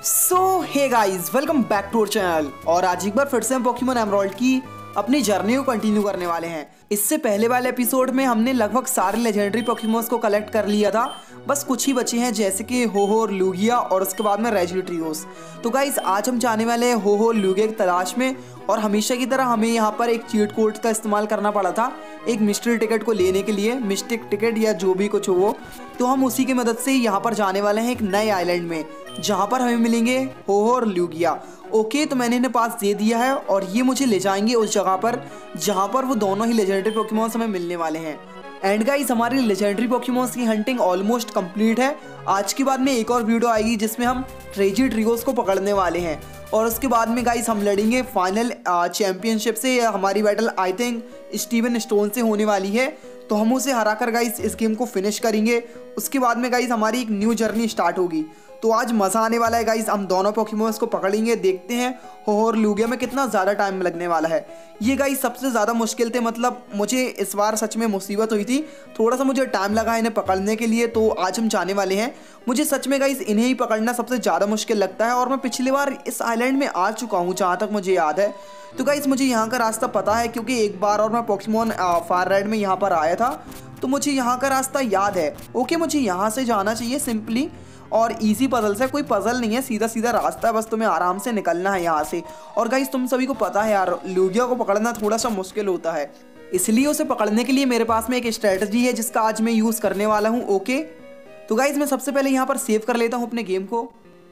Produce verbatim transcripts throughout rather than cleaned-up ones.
So hey guys, welcome back to our channel. और आज एक बार फिर से हम पोकेमॉन एमराल्ड की अपनी जर्नी को कंटिन्यू करने वाले हैं। इससे पहले वाले एपिसोड में हमने लगभग सारे लेजेंडरी पोकेमॉन्स को कलेक्ट कर लिया था, बस कुछ ही बचे हैं जैसे कि हो-हो और लूगिया और उसके बाद में रेजिट्रियोस। तो गाइस आज हम जाने वाले हैं हो-हो और लूगिया की तलाश में। और हमेशा की तरह हमें यहाँ पर एक चीट कोड का इस्तेमाल करना पड़ा था एक मिस्ट्री टिकट को लेने के लिए, मिस्टिक टिकट या जो भी कुछ हो वो। तो हम उसी की मदद से यहाँ पर जाने वाले हैं एक नए आइलैंड में, जहाँ पर हमें मिलेंगे हो-हो और लूगिया। ओके, तो मैंने इन्हें पास दे दिया है और ये मुझे ले जाएंगे उस जगह पर जहाँ पर वो दोनों ही लेजेंडरी पोकेमॉन्स हमें मिलने वाले हैं। एंड गाइस हमारी लेजेंडरी पोकेमॉन्स की हंटिंग ऑलमोस्ट कंप्लीट है। आज के बाद में एक और वीडियो आएगी जिसमें हम रेजिट्रियोस को पकड़ने वाले हैं और उसके बाद में गाइस हम लड़ेंगे फाइनल चैंपियनशिप से। हमारी battle I think Steven Stone से होने वाली है, तो हम उसे हराकर गाइस इस गेम को फिनिश करेंगे। उसके बाद में गाइस हमारी एक न्यू जर्नी स्टार्ट होगी। तो आज मज़ा आने वाला है गाइस, हम दोनों पोकेमॉन्स को पकड़ेंगे। देखते हैं हो-हो और लूगिया में कितना ज़्यादा टाइम लगने वाला है। ये गाइस सबसे ज़्यादा मुश्किल थे, मतलब मुझे इस बार सच में मुसीबत हुई थी, थोड़ा सा मुझे टाइम लगा इन्हें पकड़ने के लिए। तो आज हम जाने वाले हैं। मुझे सच में गाइस इन्हें ही पकड़ना सबसे ज़्यादा मुश्किल लगता है और मैं पिछली बार इस आइलैंड में आ चुका हूँ जहाँ तक मुझे याद है। तो गाइस मुझे यहाँ का रास्ता पता है क्योंकि एक बार और मैं पोकेमॉन फायर रेड में यहाँ पर आया था, तो मुझे यहाँ का रास्ता याद है। ओके, मुझे यहाँ से जाना चाहिए सिंपली और इजी पजल से, कोई पजल नहीं है, सीधा सीधा रास्ता है, बस तुम्हें आराम से निकलना है यहाँ से। और गाइस तुम सभी को पता है यार, लूगिया को पकड़ना थोड़ा सा मुश्किल होता है, इसलिए उसे पकड़ने के लिए मेरे पास में एक स्ट्रेटजी है जिसका आज मैं यूज़ करने वाला हूँ। ओके, तो गाइस मैं सबसे पहले यहाँ पर सेव कर लेता हूँ अपने गेम को।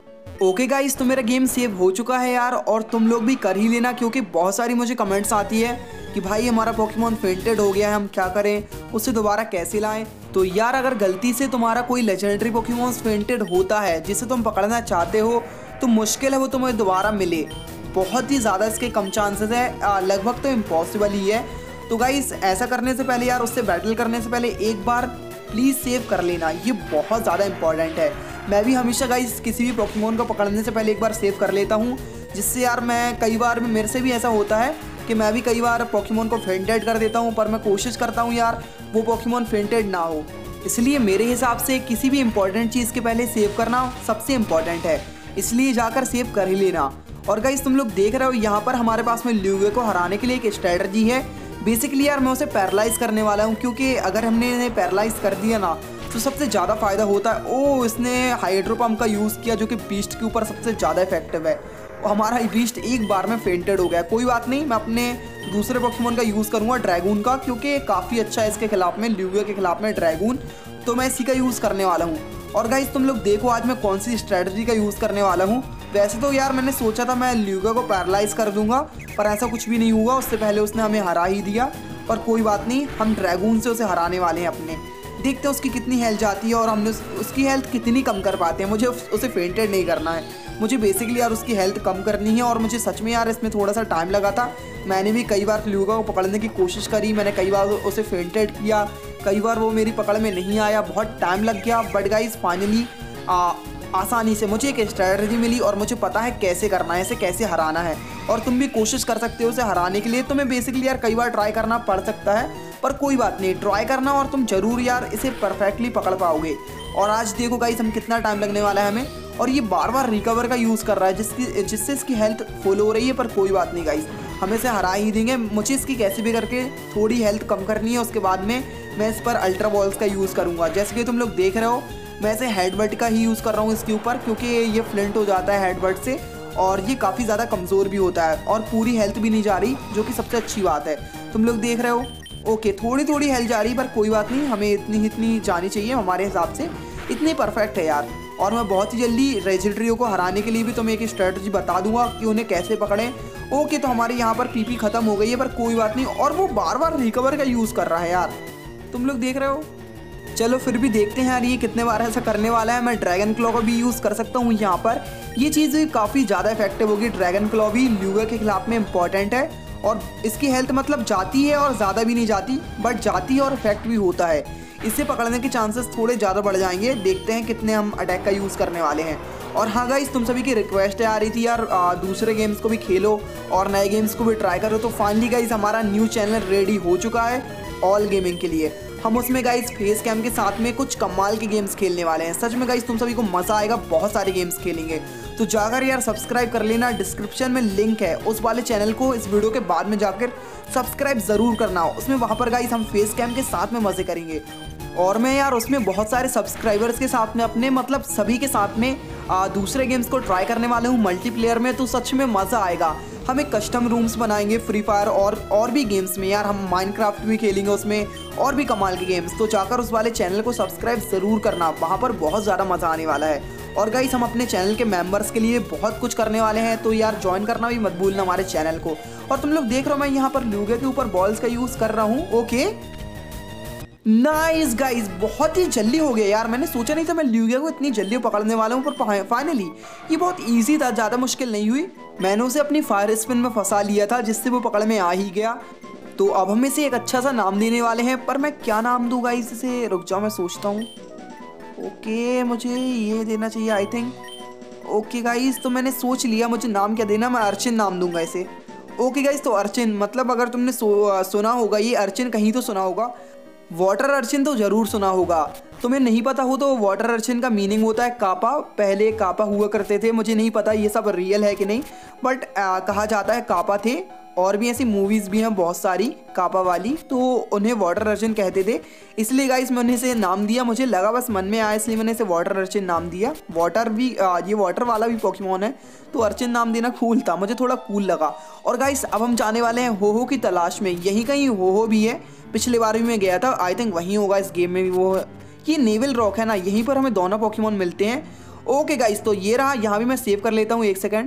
ओके गाइस, तो मेरा गेम सेव हो चुका है यार, और तुम लोग भी कर ही लेना क्योंकि बहुत सारी मुझे कमेंट्स आती है कि भाई हमारा पोकेमॉन फेंटेड हो गया है, हम क्या करें, उसे दोबारा कैसे लाएं। तो यार अगर गलती से तुम्हारा कोई लेजेंडरी पोकेमॉन फेंटेड होता है जिसे तुम पकड़ना चाहते हो, तो मुश्किल है वो तुम्हें दोबारा मिले, बहुत ही ज़्यादा इसके कम चांसेस है, लगभग तो इम्पॉसिबल ही है। तो गाइस ऐसा करने से पहले यार, उससे बैटल करने से पहले एक बार प्लीज़ सेव कर लेना, ये बहुत ज़्यादा इंपॉर्टेंट है। मैं भी हमेशा गाइस किसी भी पोकेमॉन को पकड़ने से पहले एक बार सेव कर लेता हूँ, जिससे यार मैं कई बार मेरे से भी ऐसा होता है कि मैं भी कई बार पोकेमॉन को फेंटेड कर देता हूँ, पर मैं कोशिश करता हूँ यार वो पोकेमॉन फेंटेड ना हो। इसलिए मेरे हिसाब से किसी भी इम्पोर्टेंट चीज़ के पहले सेव करना सबसे इम्पोर्टेंट है, इसलिए जाकर सेव कर ही लेना। और गाइस तुम लोग देख रहे हो यहाँ पर हमारे पास में लूगिया को हराने के लिए एक स्ट्रेटजी है। बेसिकली यार मैं उसे पैरालाइज करने वाला हूँ, क्योंकि अगर हमने इन्हें पैरालाइज कर दिया ना तो सबसे ज़्यादा फायदा होता है। ओ, इसने हाइड्रो पंप का यूज़ किया जो कि बीस्ट के ऊपर सबसे ज़्यादा इफेक्टिव है। हमारा बीस्ट एक बार में फेंटेड हो गया। कोई बात नहीं, मैं अपने दूसरे पोकेमॉन का यूज़ करूँगा ड्रैगून का, क्योंकि काफ़ी अच्छा है इसके खिलाफ में, लूगिया के खिलाफ में ड्रैगून, तो मैं इसी का यूज़ करने वाला हूँ। और गाइस तुम लोग देखो आज मैं कौन सी स्ट्रेटजी का यूज़ करने वाला हूँ। वैसे तो यार मैंने सोचा था मैं लूगिया को पैरालाइज कर दूंगा, पर ऐसा कुछ भी नहीं हुआ, उससे पहले उसने हमें हरा ही दिया। पर कोई बात नहीं, हम ड्रैगून से उसे हराने वाले हैं अपने। देखते हैं उसकी कितनी हेल्थ जाती है और हमने उस, उसकी हेल्थ कितनी कम कर पाते हैं। मुझे उसे फेंटेड नहीं करना है, मुझे बेसिकली यार उसकी हेल्थ कम करनी है। और मुझे सच में यार इसमें थोड़ा सा टाइम लगा था, मैंने भी कई बार लूगिया को पकड़ने की कोशिश करी, मैंने कई बार उसे फेंटेड किया, कई बार वो मेरी पकड़ में नहीं आया, बहुत टाइम लग गया। बट गाइस फाइनली आसानी से मुझे एक स्ट्रेटजी मिली और मुझे पता है कैसे करना है, इसे कैसे हराना है। और तुम भी कोशिश कर सकते हो उसे हराने के लिए। तुम्हें बेसिकली यार कई बार ट्राई करना पड़ सकता है, पर कोई बात नहीं, ट्राई करना और तुम जरूर यार इसे परफेक्टली पकड़ पाओगे। और आज देखो गाइस हम कितना टाइम लगने वाला है हमें, और ये बार बार रिकवर का यूज़ कर रहा है जिसकी जिससे इसकी हेल्थ फुल हो रही है। पर कोई बात नहीं गाइस, हम इसे हरा ही देंगे। मुझे इसकी कैसे भी करके थोड़ी हेल्थ कम करनी है, उसके बाद में मैं इस पर अल्ट्रा बॉल्स का यूज़ करूँगा। जैसे कि तुम लोग देख रहे हो मैं इसे हेडबट का ही यूज़ कर रहा हूँ इसके ऊपर, क्योंकि ये फ्लिंट हो जाता है हेडबट से और ये काफ़ी ज़्यादा कमज़ोर भी होता है और पूरी हेल्थ भी नहीं जा रही, जो कि सबसे अच्छी बात है। तुम लोग देख रहे हो, ओके थोड़ी थोड़ी हेल्थ जा रही, पर कोई बात नहीं, हमें इतनी इतनी जानी चाहिए हमारे हिसाब से, इतनी परफेक्ट है यार। और मैं बहुत ही जल्दी रेजिट्रियो को हराने के लिए भी तुम्हें एक स्ट्रेटजी बता दूंगा कि उन्हें कैसे पकड़ें। ओके, तो हमारे यहाँ पर पीपी ख़त्म हो गई है, पर कोई बात नहीं। और वो बार बार रिकवर का यूज़ कर रहा है यार, तुम लोग देख रहे हो। चलो फिर भी देखते हैं यार ये कितने बार ऐसा करने वाला है। मैं ड्रैगन क्लॉ का भी यूज़ कर सकता हूँ यहाँ पर, ये चीज़ काफ़ी ज़्यादा इफेक्टिव होगी। ड्रैगन क्लॉ भी लूगिया के खिलाफ में इंपॉर्टेंट है और इसकी हेल्थ मतलब जाती है और ज़्यादा भी नहीं जाती, बट जाती है और इफेक्ट भी होता है। इसे पकड़ने के चांसेस थोड़े ज़्यादा बढ़ जाएंगे। देखते हैं कितने हम अटैक का यूज़ करने वाले हैं। और हाँ गाइस, तुम सभी की रिक्वेस्ट आ रही थी यार दूसरे गेम्स को भी खेलो और नए गेम्स को भी ट्राई करो। तो फाइनली गाइस हमारा न्यू चैनल रेडी हो चुका है ऑल गेमिंग के लिए। हम उसमें गाइस फेस कैम के साथ में कुछ कमाल के गेम्स खेलने वाले हैं। सच में गाइस तुम सभी को मजा आएगा, बहुत सारे गेम्स खेलेंगे। तो जाकर यार सब्सक्राइब कर लेना, डिस्क्रिप्शन में लिंक है उस वाले चैनल को इस वीडियो के बाद में जाकर सब्सक्राइब जरूर करना। उसमें वहाँ पर गाइस हम फेस कैम के साथ में मजे करेंगे। और मैं यार उसमें बहुत सारे सब्सक्राइबर्स के साथ में अपने मतलब सभी के साथ में आ, दूसरे गेम्स को ट्राई करने वाले हूँ मल्टीप्लेयर में। तो सच में मज़ा आएगा। हम एक कस्टम रूम्स बनाएंगे फ्री फायर और और भी गेम्स में यार, हम माइनक्राफ्ट भी खेलेंगे उसमें, और भी कमाल के गेम्स। तो जाकर उस वाले चैनल को सब्सक्राइब ज़रूर करना, वहाँ पर बहुत ज़्यादा मज़ा आने वाला है। और गाइस हम अपने चैनल के मेंबर्स के लिए बहुत कुछ करने वाले हैं, तो यार ज्वाइन करना भी मत भूलना हमारे चैनल को। और तुम लोग देख रहे हो मैं यहाँ पर ल्यूगा के ऊपर बॉल्स का यूज़ कर रहा हूँ। ओके नाइस गाइस, बहुत ही जल्दी हो गया यार। मैंने सोचा नहीं था मैं ल्यूगा को इतनी जल्दी पकड़ने वाला हूँ, पर फाइनली ये बहुत इजी था, ज़्यादा मुश्किल नहीं हुई। मैंने उसे अपनी फायर स्पिन में फंसा लिया था जिससे वो पकड़ में आ ही गया। तो अब हम इसे एक अच्छा सा नाम देने वाले हैं, पर मैं क्या नाम दूँ गाइस इसे, रुक जाओ मैं सोचता हूँ। ओके मुझे ये देना चाहिए आई थिंक। ओके गाइस तो मैंने सोच लिया मुझे नाम क्या देना, मैं अर्चिन नाम दूंगा इसे। ओके गाइस तो अर्चिन, मतलब अगर तुमने सो, सुना होगा ये अर्चिन, कहीं तो सुना होगा। वाटर अर्चिन तो ज़रूर सुना होगा। तुम्हें नहीं पता हो तो वाटर अर्चिन का मीनिंग होता है कापा। पहले कापा हुआ करते थे, मुझे नहीं पता ये सब रियल है कि नहीं, बट कहा जाता है कापा थे। और भी ऐसी मूवीज़ भी हैं बहुत सारी कापा वाली, तो उन्हें वाटर अर्चिन कहते थे। इसलिए गाइस मैंने इसे नाम दिया, मुझे लगा बस मन में आया इसलिए मैंने इसे वाटर अर्चिन नाम दिया। वाटर भी आ, ये वाटर वाला भी पोकेमॉन है, तो अर्चिन नाम देना कूल था, मुझे थोड़ा कूल लगा। और गाइस अब हम जाने वाले हैं हो-हो की तलाश में। यहीं कहीं हो-हो भी है, पिछले बार भी मैं गया था, आई थिंक वहीं होगा इस गेम में भी। वो ये नेवल रॉक है ना, यहीं पर हमें दोनों पोकेमॉन मिलते हैं। ओके गाइस तो ये रहा, यहाँ भी मैं सेव कर लेता हूँ एक सेकेंड।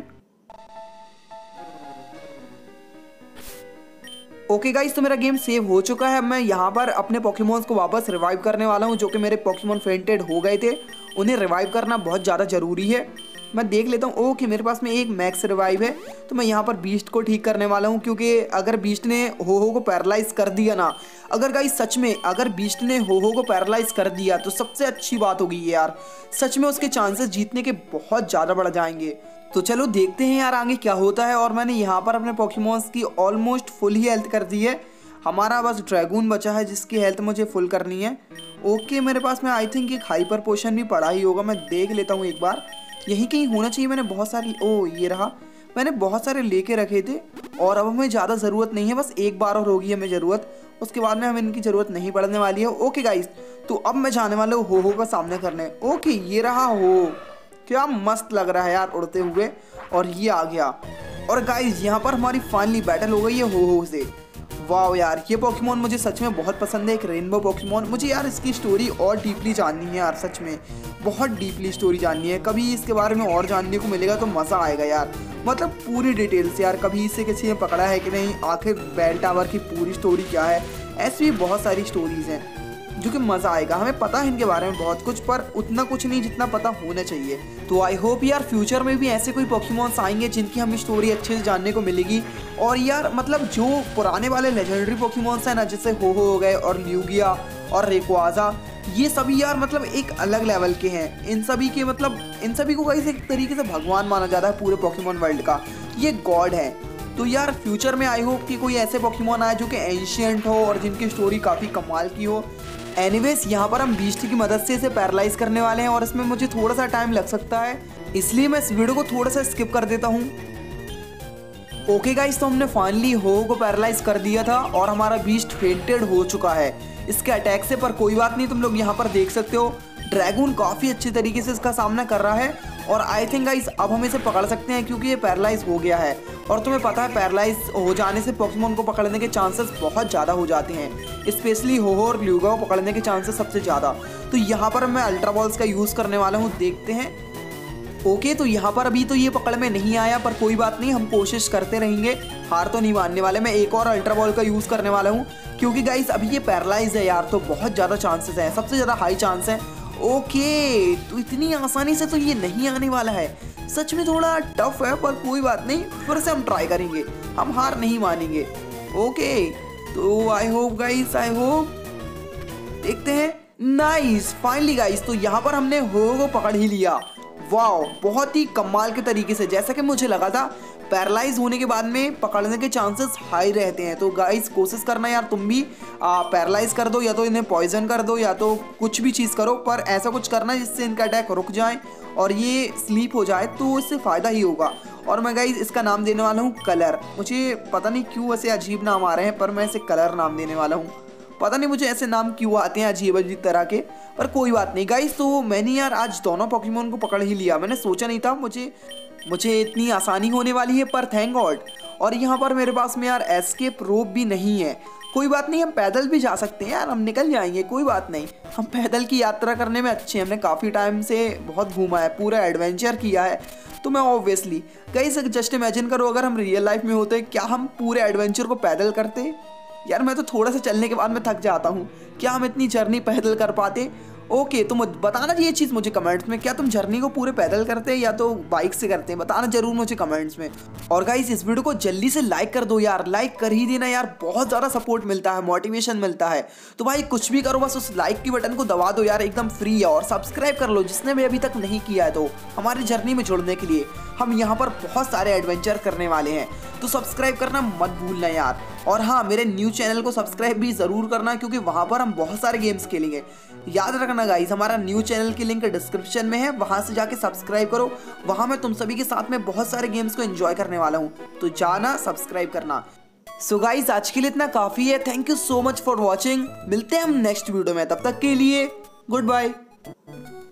ओके गाइस तो मेरा गेम सेव हो चुका है। मैं यहाँ पर अपने पोकेमॉन्स को वापस रिवाइव करने वाला हूँ, जो कि मेरे पोकेमॉन फेंटेड हो गए थे। उन्हें रिवाइव करना बहुत ज़्यादा ज़रूरी है। मैं देख लेता हूँ। ओके मेरे पास में एक मैक्स रिवाइव है, तो मैं यहाँ पर बीस्ट को ठीक करने वाला हूँ, क्योंकि अगर बीस्ट ने हो हो को पैरालाइज कर दिया ना, अगर गाइस सच में अगर बीस्ट ने हो हो को पैरालाइज कर दिया तो सबसे अच्छी बात होगी यार। सच में उसके चांसेस जीतने के बहुत ज़्यादा बढ़ जाएंगे। तो चलो देखते हैं यार आगे क्या होता है। और मैंने यहाँ पर अपने पोकेमॉन्स की ऑलमोस्ट फुल ही हेल्थ कर दी है। हमारा बस ड्रैगून बचा है जिसकी हेल्थ मुझे फुल करनी है। ओके मेरे पास में आई थिंक एक हाइपर पोशन भी पड़ा ही होगा, मैं देख लेता हूँ एक बार। यहीं कहीं होना चाहिए। मैंने बहुत सारे, ओ ये रहा, मैंने बहुत सारे लेके रखे थे और अब हमें ज़्यादा ज़रूरत नहीं है, बस एक बार और होगी हमें ज़रूरत, उसके बाद में हमें इनकी ज़रूरत नहीं पड़ने वाली है। ओके गाइस तो अब मैं जाने वाला हूँ हो हो का सामना करने। ओके ये रहा हो, क्या मस्त लग रहा है यार उड़ते हुए, और ये आ गया। और गाइस यहाँ पर हमारी फाइनली बैटल हो गई है हो हो से। वाह यार ये पोकेमॉन मुझे सच में बहुत पसंद है, एक रेनबो पोकेमॉन। मुझे यार इसकी स्टोरी और डीपली जाननी है यार, सच में बहुत डीपली स्टोरी जाननी है। कभी इसके बारे में और जानने को मिलेगा तो मज़ा आएगा यार, मतलब पूरी डिटेल से यार। कभी इसे किसी ने पकड़ा है कि नहीं, आखिर बेल टावर की पूरी स्टोरी क्या है, ऐसी भी बहुत सारी स्टोरीज़ हैं जो कि मज़ा आएगा। हमें पता है इनके बारे में बहुत कुछ, पर उतना कुछ नहीं जितना पता होना चाहिए। तो आई होप यार फ्यूचर में भी ऐसे कोई पोकेमॉन्स आएंगे जिनकी हमें स्टोरी अच्छे से जानने को मिलेगी। और यार मतलब जो पुराने वाले लेजेंडरी पोकेमॉन्स हैं ना, जैसे हो हो हो गए और ल्यूगिया और रेक्वाजा, ये सभी यार मतलब एक अलग लेवल के हैं। इन सभी के मतलब इन सभी को कहीं एक तरीके से भगवान माना जाता है पूरे पोकेमॉन वर्ल्ड का, ये गॉड है। तो यार फ्यूचर में आई होप कि कोई ऐसे पोकेमॉन आए जो कि एंशिएंट हो और जिनकी स्टोरी काफ़ी कमाल की हो। एनीवेज यहाँ पर हम बीस्ट की मदद से इसे पैरालाइज करने वाले हैं और इसमें मुझे थोड़ा सा टाइम लग सकता है, इसलिए मैं इस वीडियो को थोड़ा सा स्किप कर देता हूँ। ओके गाइस तो हमने फाइनली हो को पैरालाइज कर दिया था और हमारा बीस्ट फेंटेड हो चुका है इसके अटैक से। पर कोई बात नहीं, तुम लोग यहाँ पर देख सकते हो ड्रैगन काफ़ी अच्छी तरीके से इसका सामना कर रहा है। और आई थिंक गाइस अब हम इसे पकड़ सकते हैं क्योंकि ये पैरालाइज हो गया है। और तुम्हें पता है पैरालाइज हो जाने से पोकेमॉन को पकड़ने के चांसेस बहुत ज़्यादा हो जाते हैं, स्पेशली हो हो और ल्यूगा को पकड़ने के चांसेस सबसे ज़्यादा। तो यहाँ पर मैं अल्ट्रा बॉल्स का यूज़ करने वाला हूँ, देखते हैं। ओके तो यहाँ पर अभी तो ये पकड़ में नहीं आया, पर कोई बात नहीं, हम कोशिश करते रहेंगे, हार तो नहीं मानने वाले। मैं एक और अल्ट्रा बॉल का यूज़ करने वाला हूँ क्योंकि गाइस अभी ये पैरालाइज है यार, तो बहुत ज़्यादा चांसेस हैं, सबसे ज़्यादा हाई चांस है। ओके तो इतनी आसानी से तो ये नहीं आने वाला है, सच में थोड़ा टफ है, पर कोई बात नहीं, फिर से हम ट्राई करेंगे, हम हार नहीं मानेंगे। ओके तो I hope guys, I hope, देखते हैं। नाइस फाइनली गाइस तो यहाँ पर हमने हो को पकड़ ही लिया। वाह, बहुत ही कमाल के तरीके से। जैसा कि मुझे लगा था पैरालाइज होने के बाद में पकड़ने के चांसेस हाई रहते हैं। तो गाइस कोशिश करना यार तुम भी पैरालाइज कर दो, या तो इन्हें पॉइजन कर दो, या तो कुछ भी चीज़ करो, पर ऐसा कुछ करना जिससे इनका अटैक रुक जाए और ये स्लीप हो जाए, तो इससे फ़ायदा ही होगा। और मैं गाइस इसका नाम देने वाला हूँ कलर। मुझे पता नहीं क्यों ऐसे अजीब नाम आ रहे हैं, पर मैं इसे कलर नाम देने वाला हूँ। पता नहीं मुझे ऐसे नाम क्यों आते हैं अजीब अजीब तरह के, पर कोई बात नहीं गाइस। तो मैंने यार आज दोनों पोकेमोन को पकड़ ही लिया। मैंने सोचा नहीं था मुझे मुझे इतनी आसानी होने वाली है, पर थैंक गॉड। और यहाँ पर मेरे पास में यार एस्केप रोप भी नहीं है। कोई बात नहीं, हम पैदल भी जा सकते हैं यार, हम निकल जाएंगे, कोई बात नहीं। हम पैदल की यात्रा करने में अच्छे हैं, हमने काफ़ी टाइम से बहुत घूमा है, पूरा एडवेंचर किया है। तो मैं ऑब्वियसली गाइस जस्ट इमेजिन करो अगर हम रियल लाइफ में होते, क्या हम पूरे एडवेंचर को पैदल करते? यार मैं तो थोड़ा सा चलने के बाद में थक जाता हूँ, क्या हम इतनी जर्नी पैदल कर पाते? ओके, तुम बताना ये चीज़ मुझे कमेंट्स में, क्या तुम जर्नी को पूरे पैदल करते हैं या तो बाइक से करते हैं? बताना जरूर मुझे कमेंट्स में। और गाइस इस वीडियो को जल्दी से लाइक कर दो यार, लाइक कर ही देना यार, बहुत ज़्यादा सपोर्ट मिलता है, मोटिवेशन मिलता है। तो भाई कुछ भी करो, बस उस लाइक की बटन को दबा दो यार, एकदम फ्री है। और सब्सक्राइब कर लो जिसने भी अभी तक नहीं किया है, तो हमारी जर्नी में जुड़ने के लिए हम यहाँ पर बहुत सारे एडवेंचर करने वाले हैं, तो सब्सक्राइब करना मत भूलना यार। और हाँ, मेरे न्यू चैनल को सब्सक्राइब भी ज़रूर करना, क्योंकि वहाँ पर हम बहुत सारे गेम्स खेलेंगे। याद रखना गाइस, हमारा न्यू चैनल की लिंक डिस्क्रिप्शन में है, वहाँ से जाके सब्सक्राइब करो। वहाँ मैं तुम सभी के साथ में बहुत सारे गेम्स को एंजॉय करने वाला हूँ, तो जाना सब्सक्राइब करना। सो गाइस आज के लिए इतना काफ़ी है। Thank you so much for watching. मिलते हैं हम नेक्स्ट वीडियो में, तब तक के लिए गुड बाय।